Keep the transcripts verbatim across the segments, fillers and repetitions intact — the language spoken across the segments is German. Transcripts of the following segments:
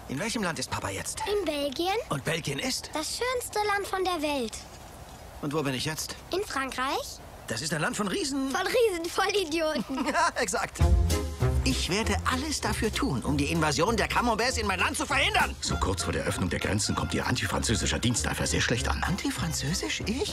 In welchem Land ist Papa jetzt? In Belgien. Und Belgien ist? Das schönste Land von der Welt. Und wo bin ich jetzt? In Frankreich. Das ist ein Land von Riesen. Von Riesen, Vollidioten. Ja, exakt. Ich werde alles dafür tun, um die Invasion der Camemberts in mein Land zu verhindern. So kurz vor der Öffnung der Grenzen kommt Ihr antifranzösischer Diensteifer sehr schlecht an. Antifranzösisch? Ich?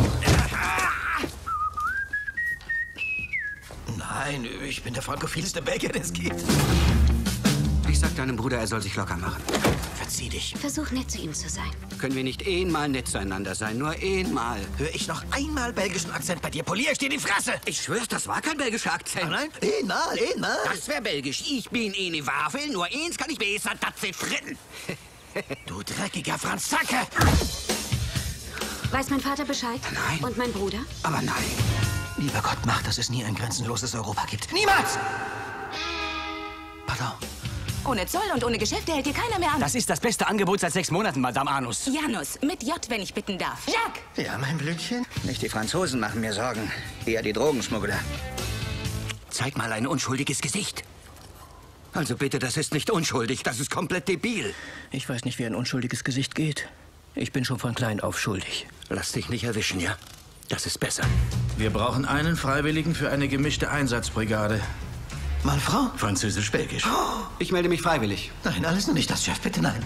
Nein, ich bin der frankophilste Belgier, den es gibt. Ich sag deinem Bruder, er soll sich locker machen. Verzieh dich. Versuch nett zu ihm zu sein. Können wir nicht einmal nett zueinander sein? Nur einmal. Hör ich noch einmal belgischen Akzent bei dir, polier ich dir die Fresse. Ich schwör's, das war kein belgischer Akzent. Oh nein, einmal, einmal. Das wär belgisch. Ich bin eine Wafel, nur eins kann ich besser, das sind Fritten. Du dreckiger Franzacke. Weiß mein Vater Bescheid? Nein. Und mein Bruder? Aber nein. Lieber Gott, mach, dass es nie ein grenzenloses Europa gibt. Niemals! Pardon. Ohne Zoll und ohne Geschäfte hält hier keiner mehr an. Das ist das beste Angebot seit sechs Monaten, Madame Anus. Janus, mit J, wenn ich bitten darf. Jacques! Ja, mein Blümchen. Nicht die Franzosen machen mir Sorgen, eher die Drogenschmuggler. Zeig mal ein unschuldiges Gesicht. Also bitte, das ist nicht unschuldig, das ist komplett debil. Ich weiß nicht, wie ein unschuldiges Gesicht geht. Ich bin schon von klein auf schuldig. Lass dich nicht erwischen, ja? Das ist besser. Wir brauchen einen Freiwilligen für eine gemischte Einsatzbrigade. Mann, Frau? Französisch-Belgisch. Ich melde mich freiwillig. Nein, alles nur nicht das, Chef. Bitte nein.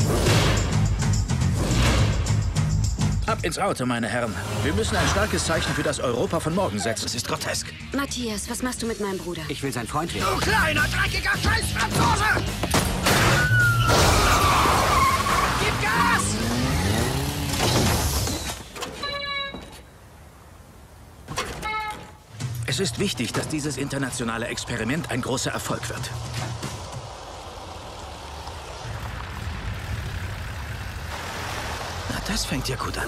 Ab ins Auto, meine Herren. Wir müssen ein starkes Zeichen für das Europa von morgen setzen. Das ist grotesk. Matthias, was machst du mit meinem Bruder? Ich will sein Freund werden. Du kleiner, dreckiger Scheiß-Franzose! Gib Gas! Es ist wichtig, dass dieses internationale Experiment ein großer Erfolg wird. Na, das fängt ja gut an.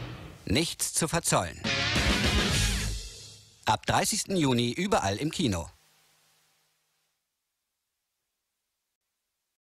Nichts zu verzollen. Ab dreißigsten Juni überall im Kino.